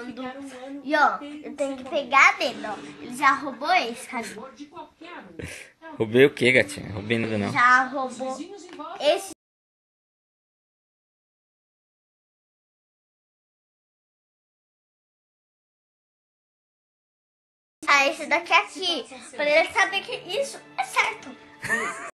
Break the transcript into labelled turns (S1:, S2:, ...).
S1: roubando. E ó, eu tenho que pegar dele, ó. Ele já roubou esse, cadê?
S2: Roubei o que, gatinha? Roubei nada não.
S1: Já roubou esse. Ah, esse daqui aqui. Pra ele saber que isso é certo.